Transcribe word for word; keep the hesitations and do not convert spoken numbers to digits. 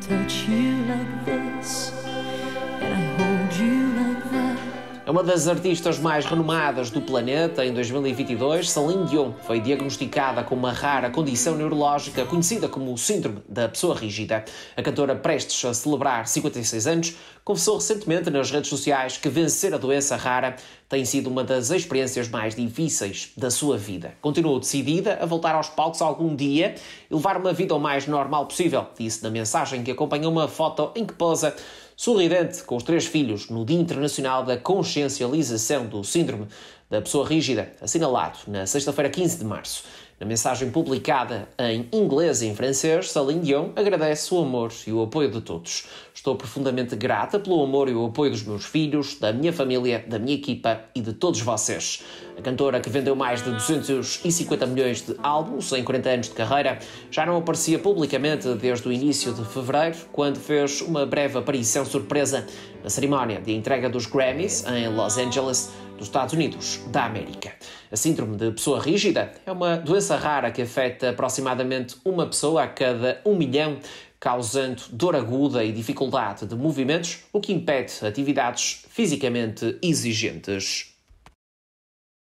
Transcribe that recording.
touch you like this, and I hold you like that. É uma das artistas mais renomadas do planeta. Em dois mil e vinte e dois, Celine Dion foi diagnosticada com uma rara condição neurológica conhecida como o Síndrome da Pessoa Rígida. A cantora, prestes a celebrar cinquenta e seis anos, confessou recentemente nas redes sociais que vencer a doença rara tem sido uma das experiências mais difíceis da sua vida. Continuou decidida a voltar aos palcos algum dia e levar uma vida o mais normal possível, disse na mensagem que acompanhou uma foto em que posa sorridente com os três filhos no Dia Internacional da Consciencialização do Síndrome da Pessoa Rígida, assinalado na sexta-feira, quinze de março. Na mensagem publicada em inglês e em francês, Celine Dion agradece o amor e o apoio de todos. Estou profundamente grata pelo amor e o apoio dos meus filhos, da minha família, da minha equipa e de todos vocês. A cantora, que vendeu mais de duzentos e cinquenta milhões de álbuns em quarenta anos de carreira, já não aparecia publicamente desde o início de fevereiro, quando fez uma breve aparição surpresa na cerimónia de entrega dos Grammys em Los Angeles, dos Estados Unidos da América. A síndrome de pessoa rígida é uma doença rara que afeta aproximadamente uma pessoa a cada um milhão, causando dor aguda e dificuldade de movimentos, o que impede atividades fisicamente exigentes.